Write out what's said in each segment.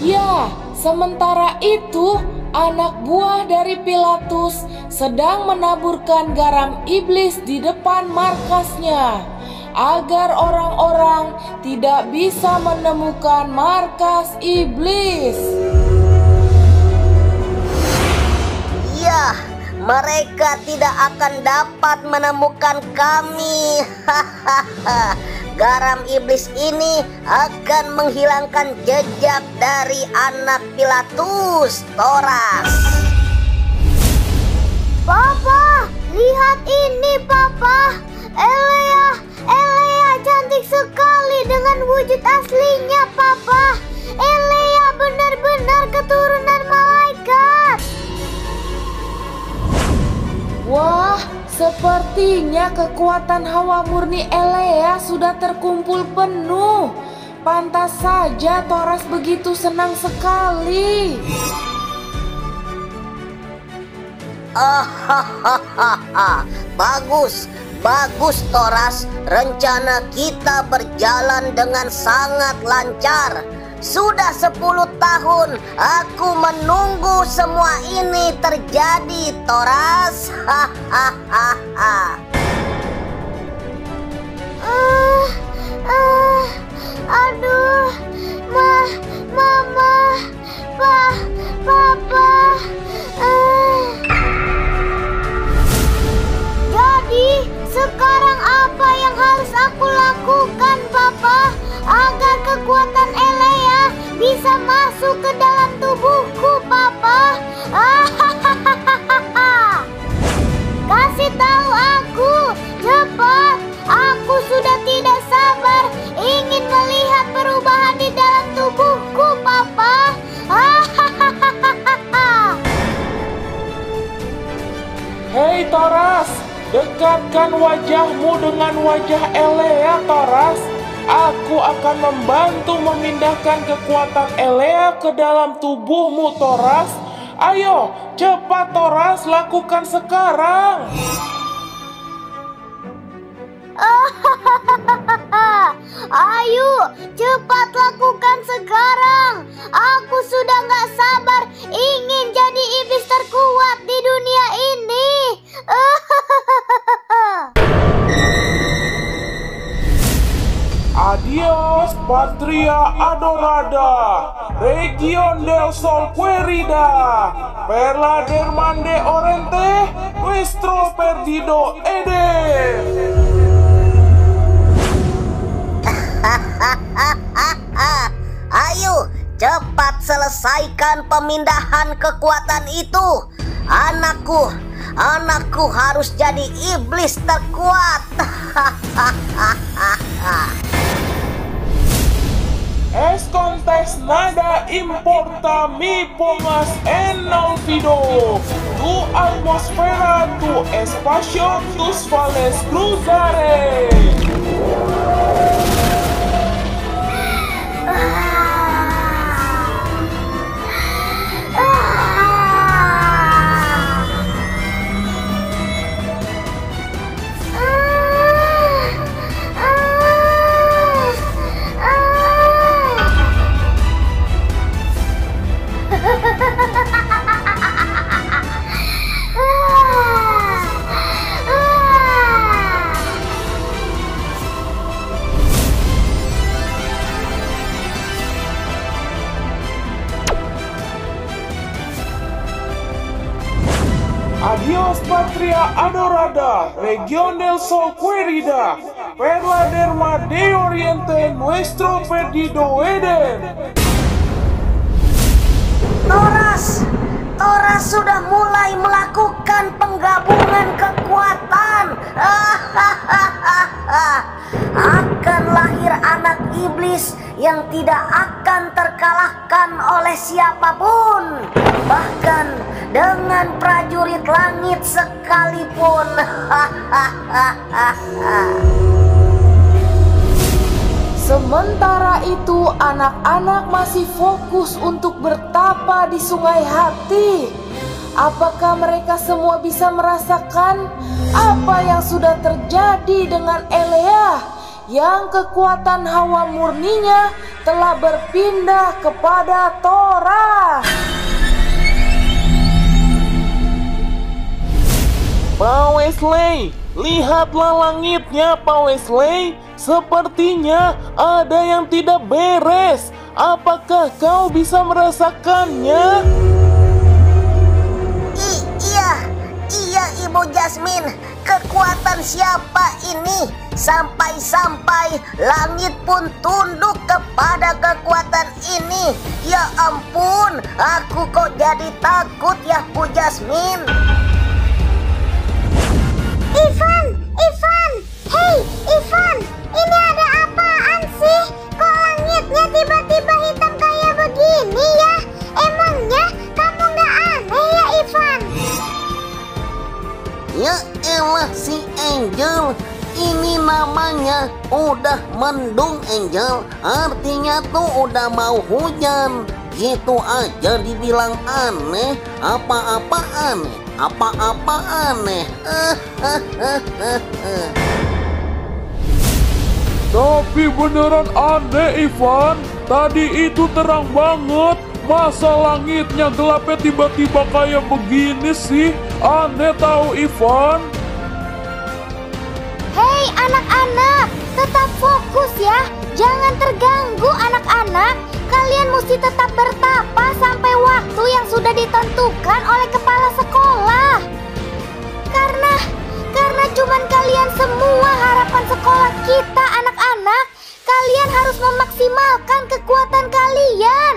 Ya, sementara itu anak buah dari Pilatus sedang menaburkan garam iblis di depan markasnya agar orang-orang tidak bisa menemukan markas iblis. Ya, mereka tidak akan dapat menemukan kami. Garam iblis ini akan menghilangkan jejak dari anak Pilatus, Toras. Papa, lihat ini, Papa. Elea cantik sekali dengan wujud aslinya, Papa. Elea benar-benar keturunan malaikat. Wah, sepertinya kekuatan hawa murni Elea sudah terkumpul penuh. Pantas saja Toras begitu senang sekali. Bagus Toras. Rencana kita berjalan dengan sangat lancar. Sudah 10 tahun aku menunggu semua ini terjadi, Toras. Aduh, Mama, Papa. Jadi, sekarang apa yang harus aku lakukan, Papa, agar kekuatan Elea bisa masuk ke dalam tubuhku, Papa? Kasih tahu aku, cepat. Aku sudah tidak sabar ingin melihat perubahan di dalam tubuhku, Papa. Hei Toras, dekatkan wajahmu dengan wajah Elea, Toras. Aku akan membantu memindahkan kekuatan Elea ke dalam tubuhmu, Toras. Ayo, cepat Toras, lakukan sekarang. Ayo, cepat lakukan sekarang. Aku sudah gak sabar ingin jadi iblis terkuat di dunia ini. Adios, Patria Adorada, Region del Sol Querida, Perla del Mande Oriente, Nuestro Perdido Eden. Ayo, cepat selesaikan pemindahan kekuatan itu. Anakku harus jadi iblis terkuat. Es contes nada importa mi pongas en olvido. Tu atmósfera, tu espacio, tus vales cruzaré. Adios Patria Adorada, Region del Sol Querida, Perla del Mar de Oriente, Nuestro Perdido Eden. Toras sudah mulai melakukan penggabungan kekuatan. Akan lahir anak iblis yang tidak akan terkalahkan oleh siapapun, bahkan dengan prajurit langit sekalipun. Sementara itu anak-anak masih fokus untuk bertapa di Sungai Hati. Apakah mereka semua bisa merasakan apa yang sudah terjadi dengan Elea yang kekuatan hawa murninya telah berpindah kepada Tora. Pak Wesley, lihatlah langitnya, Pak Wesley. Sepertinya ada yang tidak beres. Apakah kau bisa merasakannya? Iya, Ibu Jasmine. Kekuatan siapa ini? Sampai-sampai langit pun tunduk kepada kekuatan ini. Ya ampun, aku kok jadi takut ya, Bu Jasmine. Ivan! Hei, Ivan! Ini ada apaan sih? Kok langitnya tiba-tiba hitam kayak begini ya? Emangnya kamu nggak aneh ya, Ivan? Ya elah si Angel. Ini namanya udah mendung, Angel. Artinya tuh udah mau hujan. Gitu aja dibilang aneh. Apa-apa aneh. Tapi beneran aneh, Ivan. Tadi itu terang banget. Masa langitnya gelapnya tiba-tiba kayak begini sih? Aneh tahu, Ivan. Hei anak-anak, tetap fokus ya. Jangan terganggu anak-anak. Kalian mesti tetap bertapa sampai waktu yang sudah ditentukan oleh kepala sekolah. Karena cuman kalian semua harapan sekolah kita, anak-anak. Kalian harus memaksimalkan kekuatan kalian.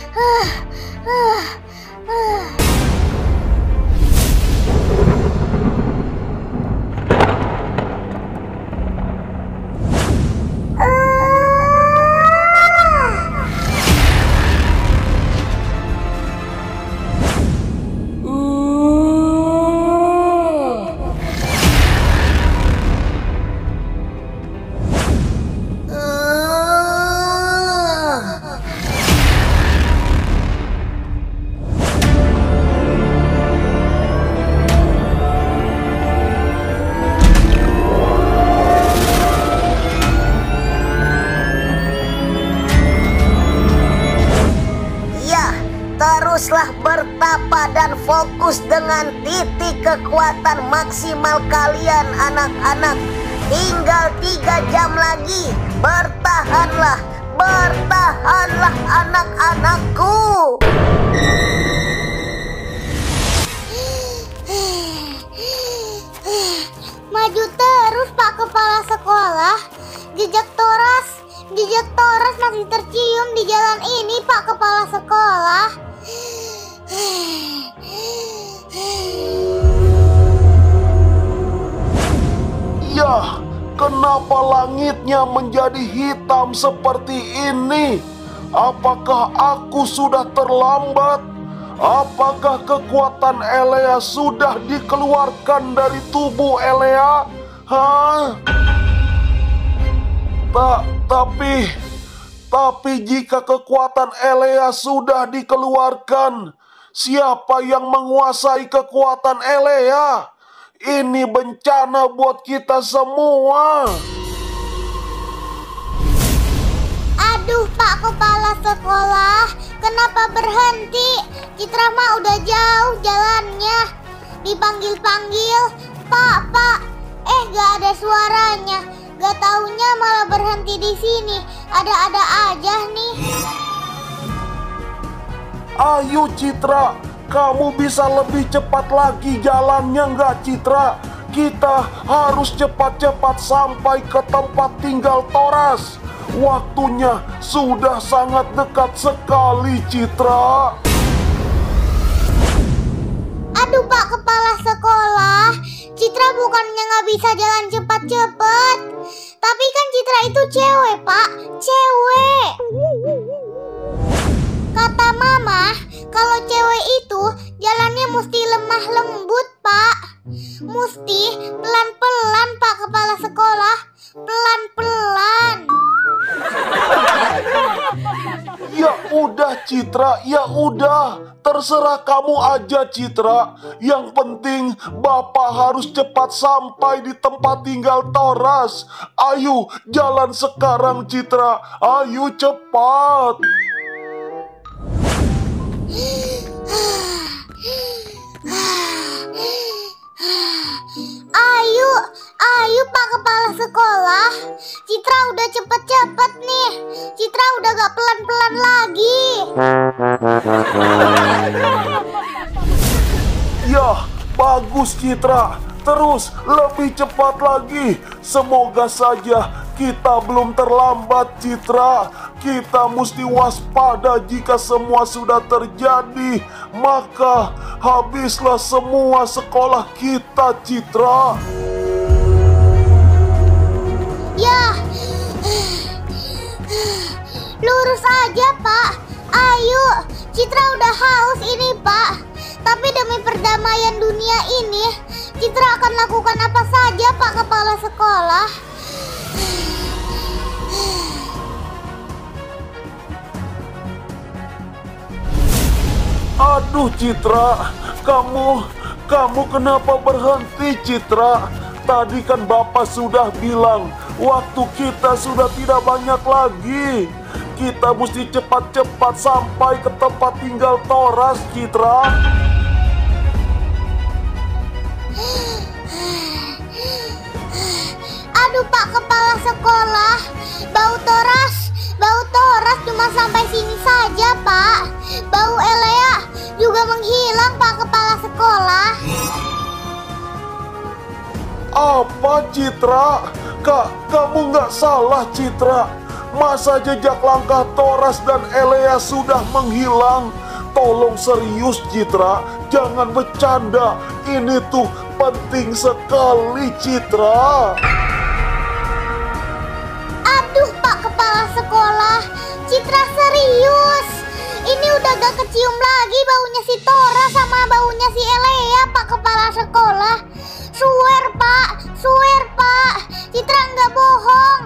Teruslah bertapa dan fokus dengan titik kekuatan maksimal kalian, anak-anak. Tinggal 3 jam lagi. Bertahanlah anak-anakku. Maju terus, Pak Kepala Sekolah. Jejak Toras masih tercium di jalan ini, Pak Kepala Sekolah. Yah, kenapa langitnya menjadi hitam seperti ini? Apakah aku sudah terlambat? Apakah kekuatan Elea sudah dikeluarkan dari tubuh Elea? Hah? Tapi jika kekuatan Elea sudah dikeluarkan, siapa yang menguasai kekuatan Elea? Ini bencana buat kita semua. Aduh, Pak Kepala Sekolah, kenapa berhenti? Citra mah udah jauh jalannya. Dipanggil-panggil, Pak, gak ada suaranya. Gak taunya malah berhenti di sini. Ada-ada aja nih. Ayo Citra, kamu bisa lebih cepat lagi jalannya nggak Citra? Kita harus cepat-cepat sampai ke tempat tinggal Toras. Waktunya sudah sangat dekat sekali, Citra. Aduh, Pak Kepala Sekolah, Citra bukannya nggak bisa jalan cepat-cepat. Tapi kan Citra itu cewek, Pak. Cewek. Kata Mama, kalau cewek itu jalannya mesti lemah lembut, Pak. Mesti pelan-pelan, Pak Kepala Sekolah. Pelan-pelan. Ya udah Citra, ya udah. Terserah kamu aja Citra. Yang penting Bapak harus cepat sampai di tempat tinggal Toras. Ayo jalan sekarang Citra. Ayo cepat. Ayo Pak Kepala Sekolah. Citra udah cepet-cepet nih. Citra udah gak pelan-pelan lagi. Ya, bagus Citra. Terus lebih cepat lagi. Semoga saja kita belum terlambat Citra. Kita mesti waspada jika semua sudah terjadi. Maka habislah semua sekolah kita Citra. Ya, lurus aja Pak. Ayo, Citra udah haus ini Pak. Tapi demi perdamaian dunia ini, Citra akan lakukan apa saja Pak Kepala Sekolah. Aduh Citra, kamu kenapa berhenti Citra? Tadi kan Bapak sudah bilang waktu kita sudah tidak banyak lagi. Kita mesti cepat-cepat sampai ke tempat tinggal Toras Citra. Aduh Pak Kepala Sekolah, bau Toras cuma sampai sini saja Pak. Bau Elea juga menghilang Pak Kepala Sekolah. Apa Citra? Kamu nggak salah Citra. Masa jejak langkah Toras dan Elea sudah menghilang? Tolong serius Citra, jangan bercanda. Ini tuh penting sekali Citra. Aduh Pak Kepala Sekolah, Citra serius. Ini udah gak kecium lagi baunya si Tora sama baunya si Elea Pak Kepala Sekolah. Swear Pak, Citra nggak bohong.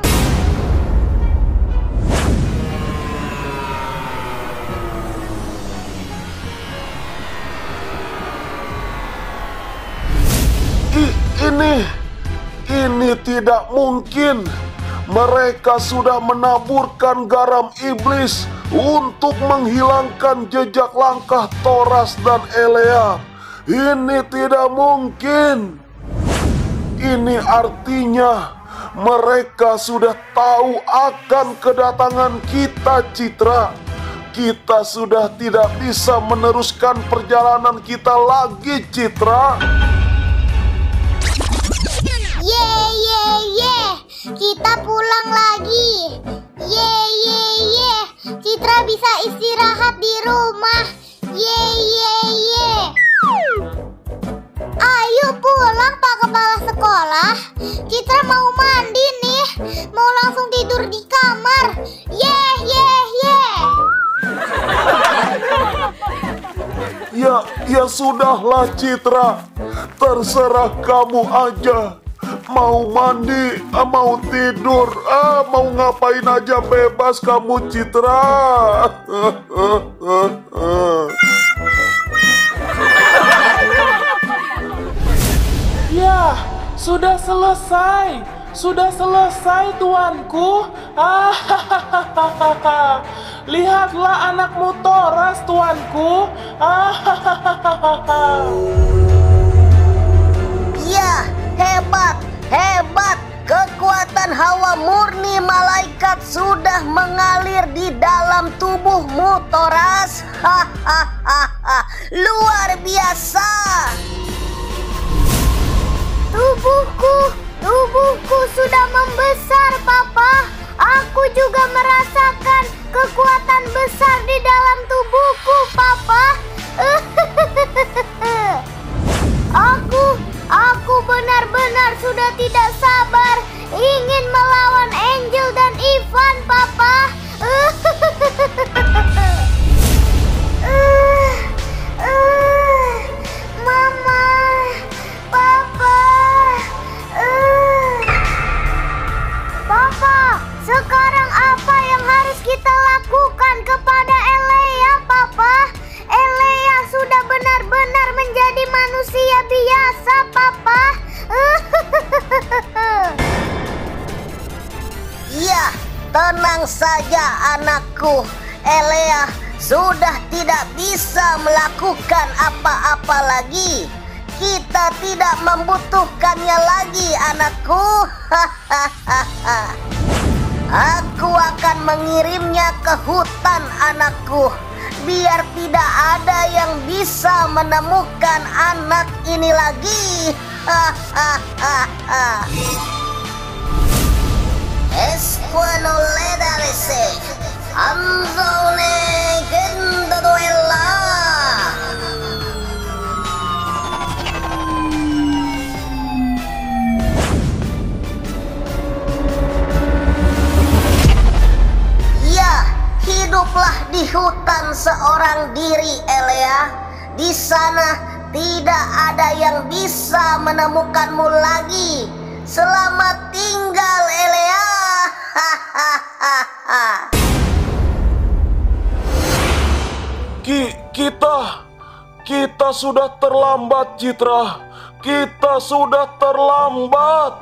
Ini tidak mungkin. Mereka sudah menaburkan garam iblis untuk menghilangkan jejak langkah Toras dan Elea. Ini tidak mungkin. Ini artinya mereka sudah tahu akan kedatangan kita Citra. Kita sudah tidak bisa meneruskan perjalanan kita lagi Citra. Ye, kita pulang lagi. Ye, Citra bisa istirahat di rumah. Ye. Ayo pulang Pak Kepala Sekolah. Citra mau mandi nih. Mau langsung tidur di kamar. Ye. Ya sudahlah Citra. Terserah kamu aja. Mau mandi, mau tidur, mau ngapain aja bebas kamu Citra. Ya, sudah selesai tuanku. Lihatlah anakmu Toras tuanku. Ya, hebat. Kekuatan hawa murni malaikat sudah mengalir di dalam tubuhmu, Toras. Luar biasa. Tubuhku sudah membesar, Papa. Aku juga merasakan kekuatan besar di dalam tubuhku, Papa. Aku benar-benar sudah tidak sabar ingin melawan Angel dan Ivan, Papa. Mama, Papa. Papa, sekarang apa yang harus kita lakukan, sudah tidak bisa melakukan apa-apa lagi. Kita tidak membutuhkannya lagi, anakku. Aku akan mengirimnya ke hutan, anakku. Biar tidak ada yang bisa menemukan anak ini lagi. Esquanoledalese, Anzone Gendoduella. Ya, hiduplah di hutan seorang diri, Elea. Di sana tidak ada yang bisa menemukanmu lagi. Selamat tinggal, Elea. Kita sudah terlambat, Citra. Kita sudah terlambat.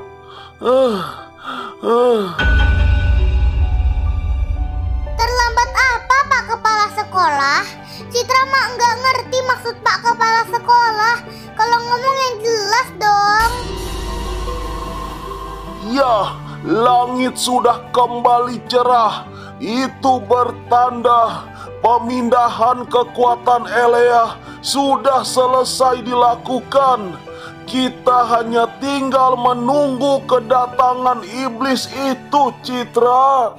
Terlambat apa, Pak Kepala Sekolah? Citra mah nggak ngerti maksud Pak Kepala Sekolah. Kalau ngomong yang jelas dong. Ya, langit sudah kembali cerah. Itu bertanda pemindahan kekuatan Elea sudah selesai dilakukan. Kita hanya tinggal menunggu kedatangan iblis itu, Citra.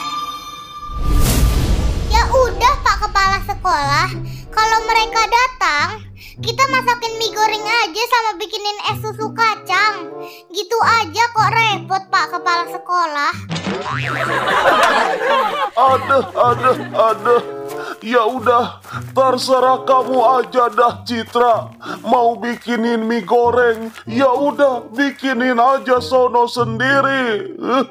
Ya udah, Pak Kepala Sekolah. Kalau mereka datang, kita masakin mie goreng aja sama bikinin es susu kacang. Gitu aja kok repot, Pak Kepala Sekolah. Aduh. Ya udah, terserah kamu aja dah, Citra. Mau bikinin mie goreng, ya udah bikinin aja sono sendiri.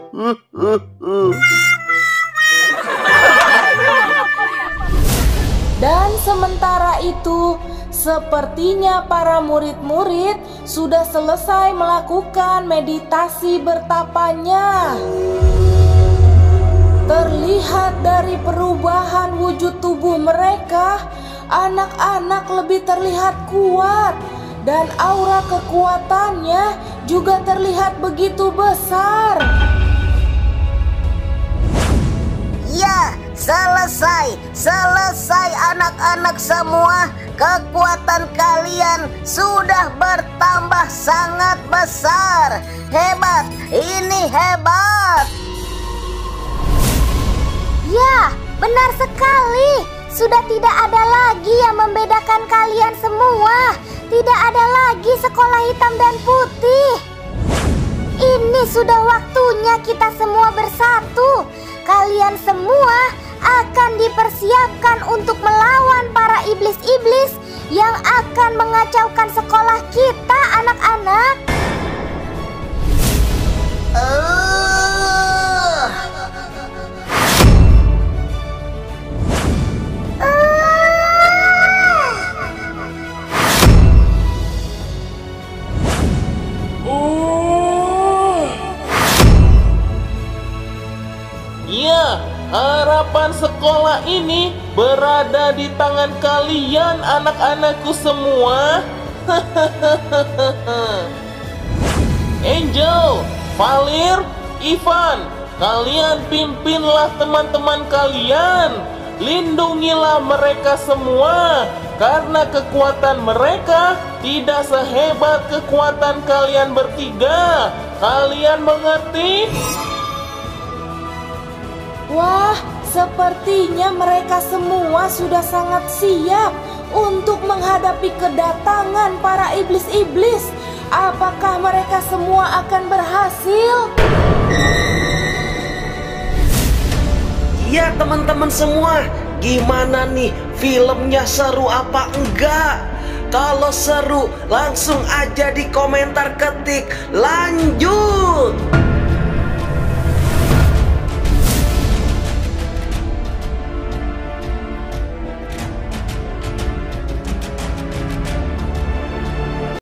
Dan sementara itu, sepertinya para murid-murid sudah selesai melakukan meditasi bertapanya. Terlihat dari perubahan wujud tubuh mereka, anak-anak lebih terlihat kuat dan aura kekuatannya juga terlihat begitu besar. Ya, selesai anak-anak semua. Kekuatan kalian sudah bertambah sangat besar. Hebat, ini hebat. Ya, benar sekali. Sudah tidak ada lagi yang membedakan kalian semua. Tidak ada lagi sekolah hitam dan putih. Ini sudah waktunya kita semua bersatu. Kalian semua akan dipersiapkan untuk melawan para iblis-iblis yang akan mengacaukan sekolah kita, anak-anak. Ya, harapan sekolah ini berada di tangan kalian, anak-anakku semua. Angel, Valir, Ivan, kalian pimpinlah teman-teman kalian. Lindungilah mereka semua, karena kekuatan mereka tidak sehebat kekuatan kalian bertiga. Kalian mengerti? Wah, sepertinya mereka semua sudah sangat siap untuk menghadapi kedatangan para iblis-iblis. Apakah mereka semua akan berhasil? Ya teman-teman semua, gimana nih, filmnya seru apa enggak? Kalau seru, langsung aja di komentar ketik lanjut.